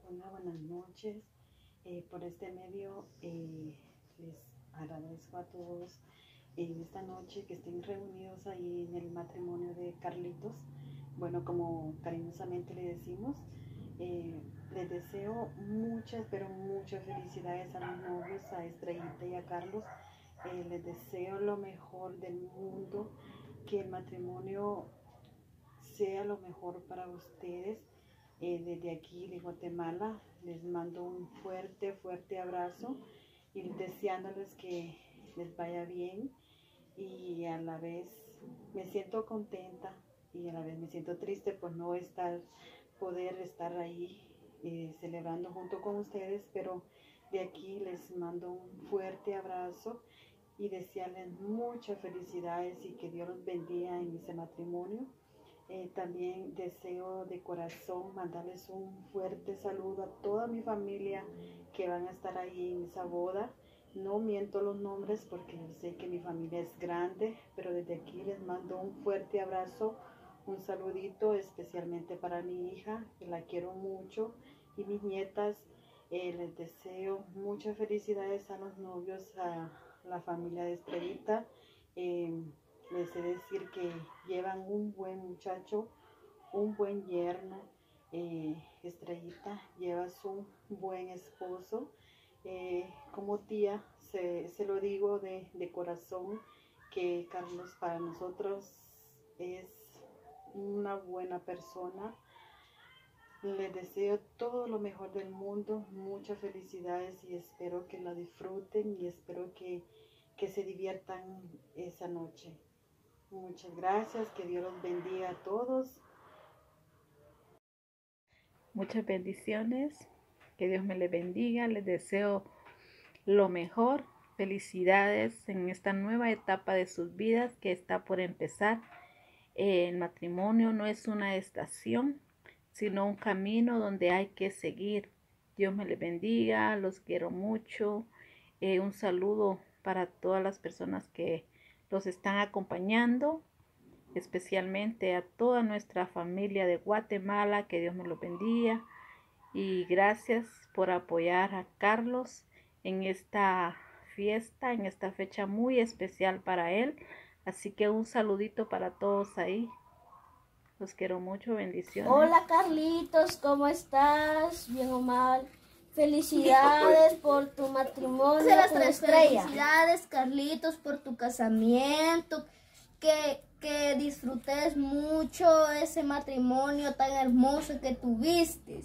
Hola, buenas noches. Por este medio les agradezco a todos en esta noche que estén reunidos ahí en el matrimonio de Carlitos. Bueno, como cariñosamente le decimos, les deseo muchas, pero muchas felicidades a los novios, a Estrellita y a Carlos. Les deseo lo mejor del mundo, que el matrimonio sea lo mejor para ustedes. Desde aquí de Guatemala les mando un fuerte abrazo y deseándoles que les vaya bien, y a la vez me siento contenta y a la vez me siento triste por no poder estar ahí celebrando junto con ustedes, pero de aquí les mando un fuerte abrazo y desearles muchas felicidades y que Dios los bendiga en ese matrimonio. También deseo de corazón mandarles un fuerte saludo a toda mi familia que van a estar ahí en esa boda. No miento los nombres porque yo sé que mi familia es grande, pero desde aquí les mando un fuerte abrazo, un saludito especialmente para mi hija, que la quiero mucho, y mis nietas. Les deseo muchas felicidades a los novios, a la familia de Estrellita. Les he de decir que llevan un buen muchacho, un buen yerno. Estrellita, llevas un buen esposo. Como tía, se lo digo de corazón, que Carlos para nosotros es una buena persona. Les deseo todo lo mejor del mundo, muchas felicidades, y espero que la disfruten y espero que se diviertan esa noche. Muchas gracias, que Dios los bendiga a todos. Muchas bendiciones, que Dios me les bendiga, les deseo lo mejor, felicidades en esta nueva etapa de sus vidas que está por empezar. El matrimonio no es una estación, sino un camino donde hay que seguir. Dios me les bendiga, los quiero mucho. Un saludo para todas las personas que los están acompañando, especialmente a toda nuestra familia de Guatemala, que Dios me los bendiga, y gracias por apoyar a Carlos en esta fiesta, en esta fecha muy especial para él. Así que un saludito para todos ahí. Los quiero mucho, bendiciones. Hola Carlitos, ¿cómo estás? ¿Bien o mal? Felicidades por tu matrimonio con Estrella. Felicidades Carlitos por tu casamiento, que disfrutes mucho ese matrimonio tan hermoso que tuviste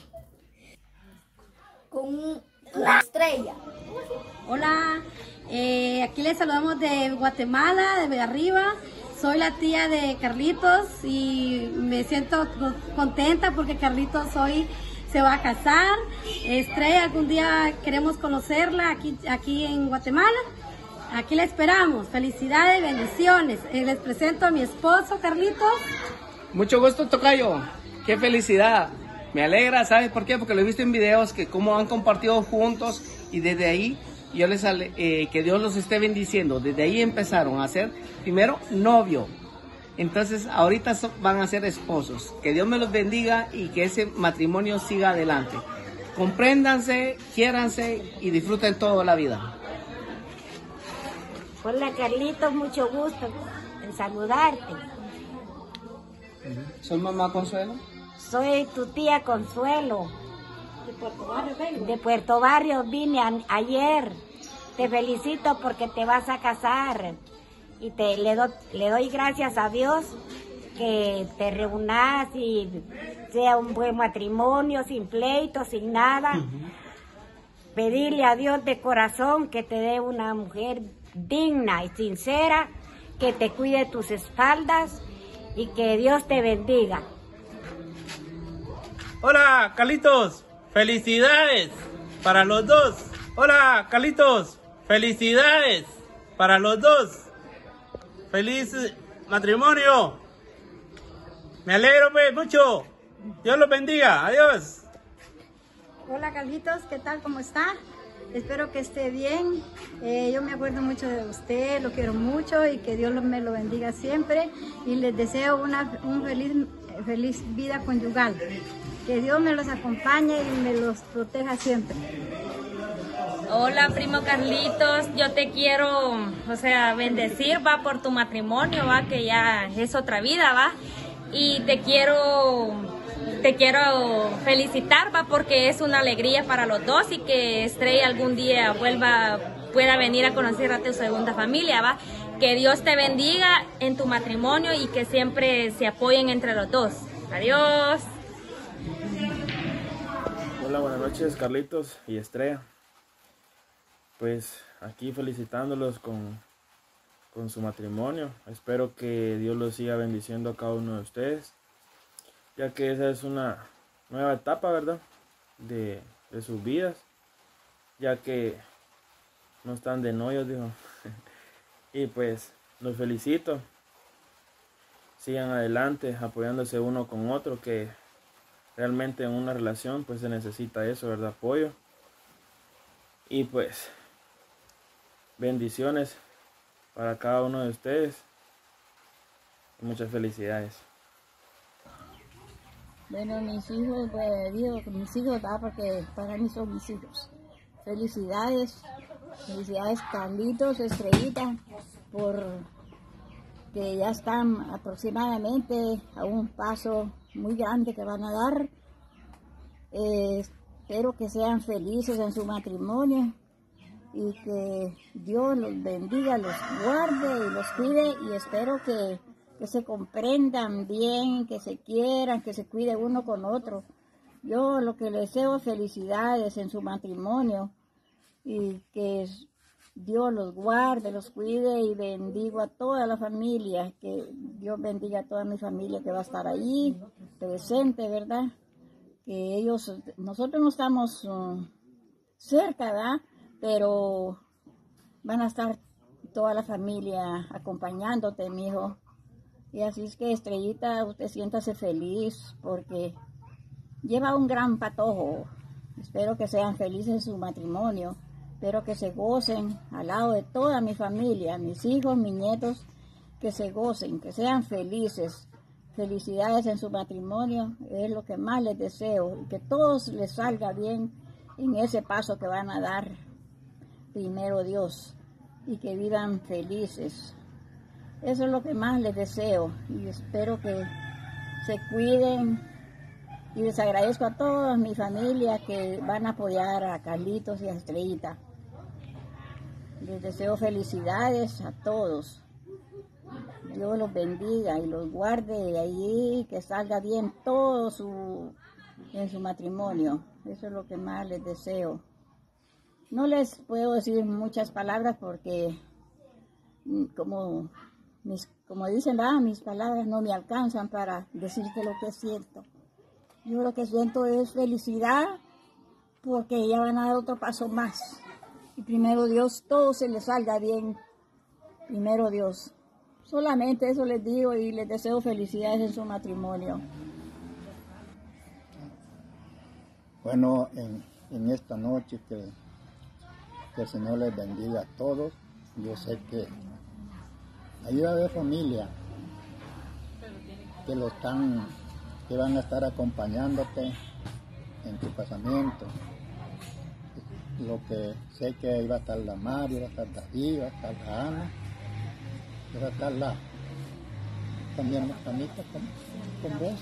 con la Estrella. Hola, aquí les saludamos de Guatemala, de arriba. Soy la tía de Carlitos y me siento contenta porque Carlitos hoy se va a casar. Estrella, algún día queremos conocerla aquí en Guatemala. Aquí la esperamos. Felicidades, bendiciones. Les presento a mi esposo, Carlitos. Mucho gusto, tocayo. Qué felicidad. Me alegra, ¿sabes por qué? Porque lo he visto en videos que cómo han compartido juntos, y desde ahí yo les que Dios los esté bendiciendo. Desde ahí empezaron a ser primero novio. Entonces ahorita van a ser esposos. Que Dios me los bendiga y que ese matrimonio siga adelante. Compréndanse, quiéranse y disfruten toda la vida. Hola Carlitos, mucho gusto en saludarte. ¿Soy mamá Consuelo? Soy tu tía Consuelo. De Puerto Barrio vengo. De Puerto Barrio vine ayer. Te felicito porque te vas a casar. Y le doy gracias a Dios que te reunas y sea un buen matrimonio, sin pleito, sin nada. Pedirle a Dios de corazón que te dé una mujer digna y sincera, que te cuide tus espaldas y que Dios te bendiga. Hola, Carlitos, felicidades para los dos. Hola, Carlitos, felicidades para los dos. Feliz matrimonio. Me alegro pues mucho. Dios los bendiga. Adiós. Hola Carlitos, ¿qué tal? ¿Cómo está? Espero que esté bien. Yo me acuerdo mucho de usted, lo quiero mucho y que Dios me lo bendiga siempre. Y les deseo una feliz vida conyugal. Que Dios me los acompañe y me los proteja siempre. Hola, primo Carlitos, yo te quiero, bendecir, va, por tu matrimonio, va, que ya es otra vida, va, y te quiero felicitar, va, porque es una alegría para los dos y que Estrella algún día pueda venir a conocer a tu segunda familia, va. Que Dios te bendiga en tu matrimonio y que siempre se apoyen entre los dos. Adiós. Hola, buenas noches, Carlitos y Estrella. Pues aquí felicitándolos con su matrimonio. Espero que Dios los siga bendiciendo a cada uno de ustedes, ya que esa es una nueva etapa, ¿verdad?, de sus vidas, ya que no están de novios, dijo. Y pues los felicito. Sigan adelante apoyándose uno con otro, que realmente en una relación pues se necesita eso, ¿verdad?, apoyo. Y pues bendiciones para cada uno de ustedes. Muchas felicidades. Bueno, mis hijos, pues digo que mis hijos, porque para mí son mis hijos. Felicidades Carlitos, Estrellita, por que ya están aproximadamente a un paso muy grande que van a dar. Espero que sean felices en su matrimonio y que Dios los bendiga, los guarde y los cuide, y espero que se comprendan bien, que se quieran, que se cuide uno con otro. Yo lo que les deseo, felicidades en su matrimonio y que Dios los guarde, los cuide, y bendigo a toda la familia, que Dios bendiga a toda mi familia que va a estar ahí presente, ¿verdad? Que nosotros no estamos cerca, ¿verdad?, pero van a estar toda la familia acompañándote, mi hijo. Y así es que, Estrellita, usted siéntase feliz porque lleva un gran patojo. Espero que sean felices en su matrimonio. Espero que se gocen al lado de toda mi familia, mis hijos, mis nietos, que se gocen, que sean felices. Felicidades en su matrimonio, es lo que más les deseo. Y que todos les salga bien en ese paso que van a dar, primero Dios, y que vivan felices. Eso es lo que más les deseo, y espero que se cuiden, y les agradezco a toda mi familia que van a apoyar a Carlitos y a Estrellita. Les deseo felicidades a todos. Dios los bendiga y los guarde allí, que salga bien todo en su matrimonio. Eso es lo que más les deseo. No les puedo decir muchas palabras porque, como dicen, mis palabras no me alcanzan para decirte lo que siento. Yo lo que siento es felicidad, porque ya van a dar otro paso más. Y primero Dios, todo se les salga bien. Primero Dios. Solamente eso les digo, y les deseo felicidades en su matrimonio. Bueno, en esta noche que el Señor les bendiga a todos. Yo sé que ahí va a haber familia que van a estar acompañándote en tu casamiento. Lo que sé que ahí va a estar la Mari, va a estar David, va a estar la Ana, va a estar también la Anita con vos.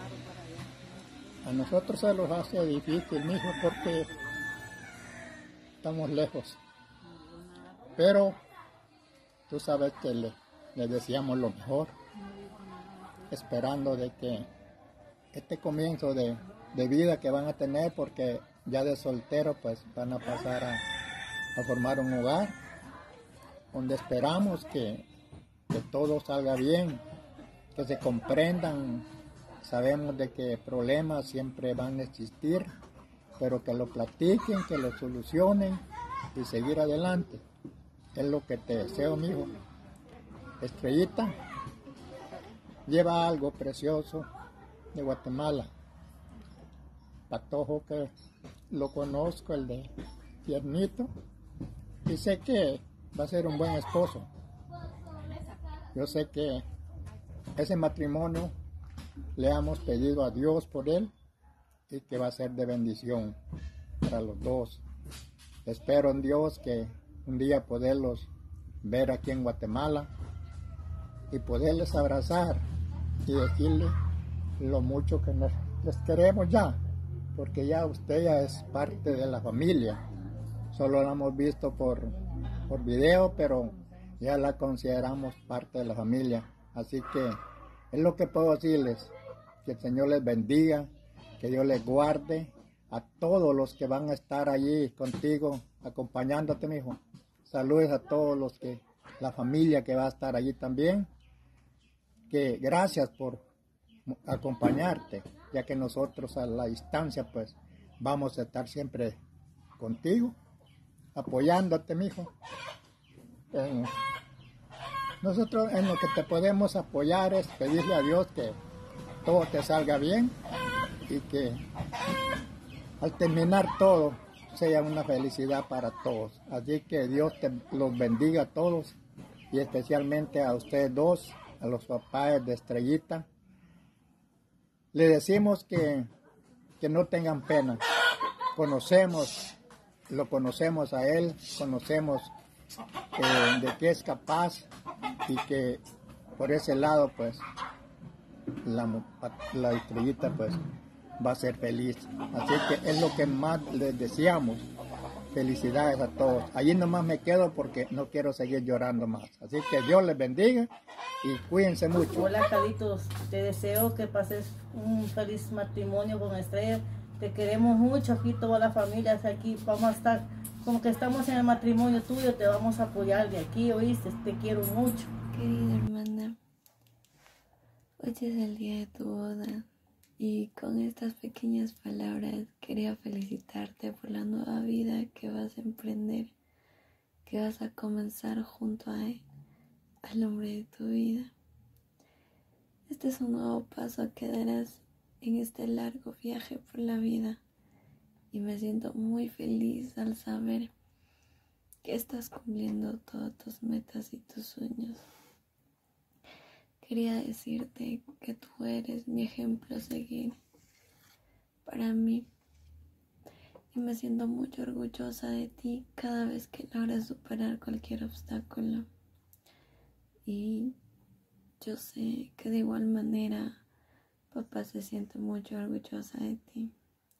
A nosotros se los hace difícil, mijo, porque estamos lejos. Pero tú sabes que les deseamos lo mejor, esperando de que este comienzo de vida que van a tener, porque ya de soltero pues van a pasar a formar un hogar, donde esperamos que todo salga bien, que se comprendan. Sabemos de que problemas siempre van a existir, pero que lo platiquen, que lo solucionen y seguir adelante. Es lo que te deseo, mijo. Estrellita lleva algo precioso de Guatemala. Patojo, que lo conozco, el de tiernito, y sé que va a ser un buen esposo. Yo sé que ese matrimonio le hemos pedido a Dios por él, y que va a ser de bendición para los dos. Espero en Dios que un día poderlos ver aquí en Guatemala y poderles abrazar y decirles lo mucho que les queremos ya, porque ya usted ya es parte de la familia. Solo la hemos visto por video, pero ya la consideramos parte de la familia. Así que es lo que puedo decirles, que el Señor les bendiga, que Dios les guarde a todos los que van a estar allí contigo, acompañándote, mi hijo. Saludos a todos los que, la familia que va a estar allí también. Que gracias por acompañarte, ya que nosotros a la distancia pues vamos a estar siempre contigo, apoyándote, mi hijo. Nosotros en lo que te podemos apoyar es pedirle a Dios que todo te salga bien y que al terminar todo sea una felicidad para todos. Así que Dios te los bendiga a todos y especialmente a ustedes dos, a los papás de Estrellita. Le decimos que no tengan pena. Lo conocemos a él, conocemos de qué es capaz y que por ese lado pues la Estrellita pues va a ser feliz. Así que es lo que más les deseamos. Felicidades a todos. Allí nomás me quedo porque no quiero seguir llorando más. Así que Dios les bendiga y cuídense mucho. Hola, Carlitos. Te deseo que pases un feliz matrimonio con Estrella. Te queremos mucho aquí, toda la familia. Aquí vamos a estar, como que estamos en el matrimonio tuyo, te vamos a apoyar de aquí, ¿oíste? Te quiero mucho. Querida hermana, hoy es el día de tu boda. Y con estas pequeñas palabras quería felicitarte por la nueva vida que vas a emprender, que vas a comenzar junto a él, al hombre de tu vida. Este es un nuevo paso que darás en este largo viaje por la vida y me siento muy feliz al saber que estás cumpliendo todas tus metas y tus sueños. Quería decirte que tú eres mi ejemplo a seguir para mí y me siento muy orgullosa de ti cada vez que logras superar cualquier obstáculo. Y yo sé que de igual manera papá se siente mucho orgullosa de ti.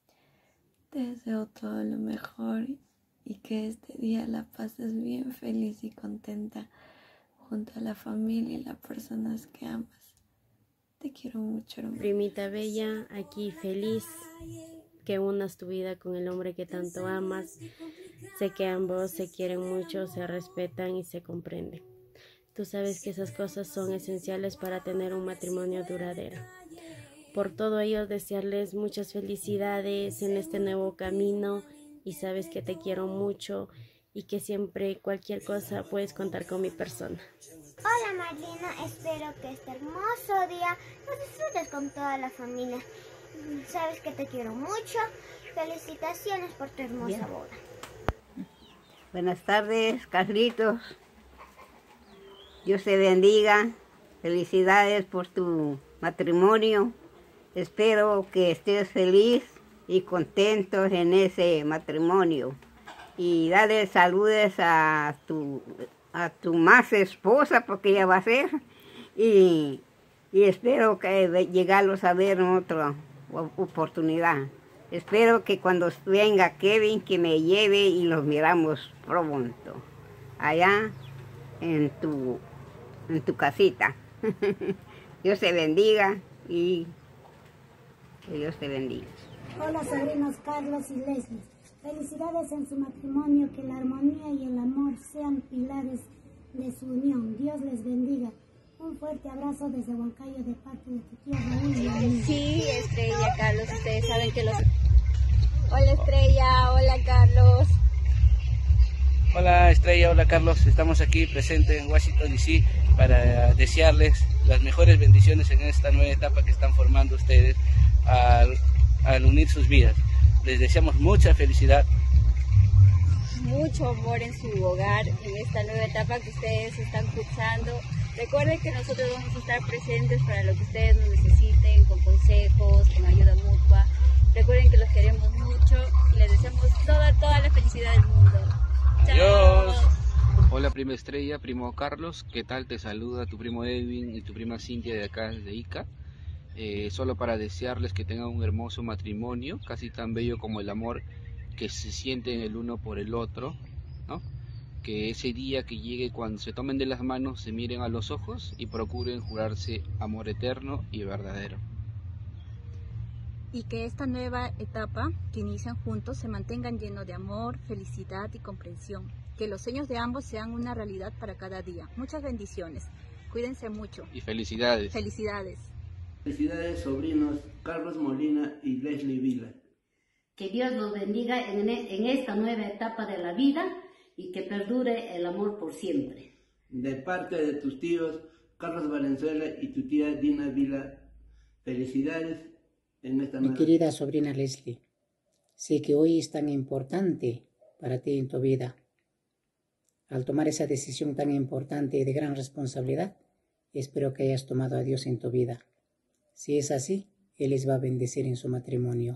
Te deseo todo lo mejor y que este día la pases bien feliz y contenta junto a la familia y las personas que amas. Te quiero mucho, hermano. Primita bella, aquí feliz que unas tu vida con el hombre que tanto amas. Sé que ambos se quieren mucho, se respetan y se comprenden. Tú sabes que esas cosas son esenciales para tener un matrimonio duradero. Por todo ello, desearles muchas felicidades en este nuevo camino y sabes que te quiero mucho y que siempre cualquier cosa puedes contar con mi persona. Hola Marlena, espero que este hermoso día lo disfrutes con toda la familia. Sabes que te quiero mucho. Felicitaciones por tu hermosa boda. Buenas tardes, Carlitos. Dios te bendiga. Felicidades por tu matrimonio. Espero que estés feliz y contento en ese matrimonio. Y dale saludos a tu más esposa, porque ella va a ser. Y espero que llegarlos a ver en otra oportunidad. Espero que cuando venga Kevin, que me lleve y los miramos pronto. Allá en tu casita. Dios te bendiga y que Dios te bendiga. Hola, sobrinos Carlos y Leslie. Felicidades en su matrimonio, que la armonía y el amor sean pilares de su unión. Dios les bendiga. Un fuerte abrazo desde Huancayo de parte de tu tío Raúl. Sí, Estrella, Carlos, ustedes saben que los... Hola Estrella, hola Carlos. Hola Estrella, hola Carlos, estamos aquí presentes en Washington DC para desearles las mejores bendiciones en esta nueva etapa que están formando ustedes al unir sus vidas. Les deseamos mucha felicidad. Mucho amor en su hogar, en esta nueva etapa que ustedes están cursando. Recuerden que nosotros vamos a estar presentes para lo que ustedes nos necesiten, con consejos, con ayuda mutua. Recuerden que los queremos mucho y les deseamos toda la felicidad del mundo. ¡Chao! Adiós. Hola prima Estrella, primo Carlos, ¿qué tal? Te saluda tu primo Edwin y tu prima Cintia de acá de Ica. Solo para desearles que tengan un hermoso matrimonio, casi tan bello como el amor que se sienten el uno por el otro, ¿no? Que ese día que llegue, cuando se tomen de las manos, se miren a los ojos y procuren jurarse amor eterno y verdadero. Y que esta nueva etapa que inician juntos se mantengan llenos de amor, felicidad y comprensión. Que los sueños de ambos sean una realidad para cada día. Muchas bendiciones. Cuídense mucho. Y felicidades. Felicidades. Felicidades, sobrinos Carlos Molina y Leslie Vila. Que Dios los bendiga en esta nueva etapa de la vida y que perdure el amor por siempre. De parte de tus tíos Carlos Valenzuela y tu tía Dina Vila, felicidades en esta nueva. Mi querida sobrina Leslie, sé que hoy es tan importante para ti en tu vida. Al tomar esa decisión tan importante y de gran responsabilidad, espero que hayas tomado a Dios en tu vida. Si es así, Él les va a bendecir en su matrimonio.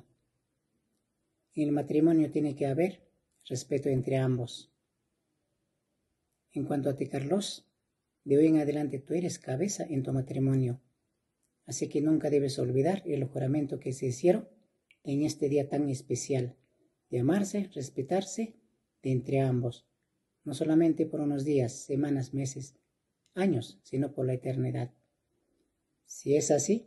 En el matrimonio tiene que haber respeto entre ambos. En cuanto a ti, Carlos, de hoy en adelante tú eres cabeza en tu matrimonio. Así que nunca debes olvidar el juramento que se hicieron en este día tan especial, de amarse, respetarse de entre ambos, no solamente por unos días, semanas, meses, años, sino por la eternidad. Si es así,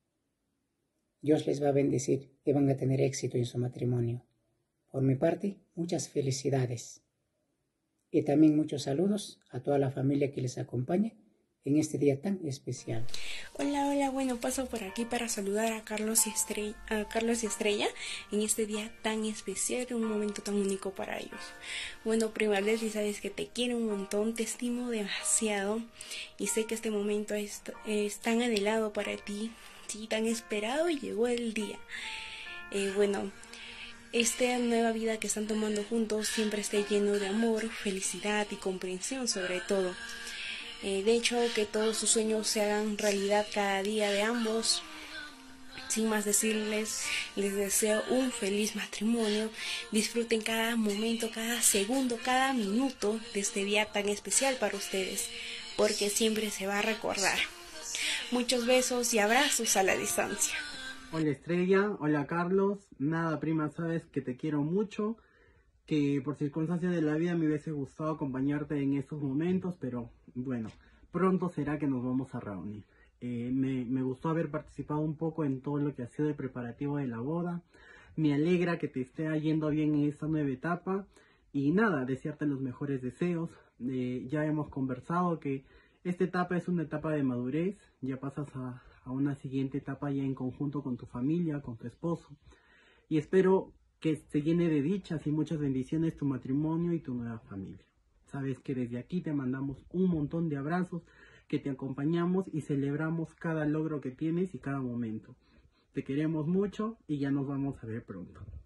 Dios les va a bendecir y van a tener éxito en su matrimonio. Por mi parte, muchas felicidades. Y también muchos saludos a toda la familia que les acompaña en este día tan especial. Hola, bueno, paso por aquí para saludar a Carlos y Estrella en este día tan especial, un momento tan único para ellos. Bueno, prima Leslie, sabes que te quiero un montón, te estimo demasiado y sé que este momento es tan anhelado para ti, sí, tan esperado y llegó el día. Bueno, esta nueva vida que están tomando juntos siempre esté lleno de amor, felicidad y comprensión sobre todo. De hecho, que todos sus sueños se hagan realidad cada día de ambos. Sin más decirles, les deseo un feliz matrimonio. Disfruten cada momento, cada segundo, cada minuto de este día tan especial para ustedes, porque siempre se va a recordar. Muchos besos y abrazos a la distancia. Hola Estrella, hola Carlos. Nada, prima, sabes que te quiero mucho, que por circunstancias de la vida me hubiese gustado acompañarte en estos momentos, pero bueno, pronto será que nos vamos a reunir. Me gustó haber participado un poco en todo lo que ha sido el preparativo de la boda. Me alegra que te esté yendo bien en esta nueva etapa. Y nada, desearte los mejores deseos. Ya hemos conversado que esta etapa es una etapa de madurez. Ya pasas a una siguiente etapa ya en conjunto con tu familia, con tu esposo. Y espero que se llene de dichas y muchas bendiciones tu matrimonio y tu nueva familia. Sabes que desde aquí te mandamos un montón de abrazos, que te acompañamos y celebramos cada logro que tienes y cada momento. Te queremos mucho y ya nos vamos a ver pronto.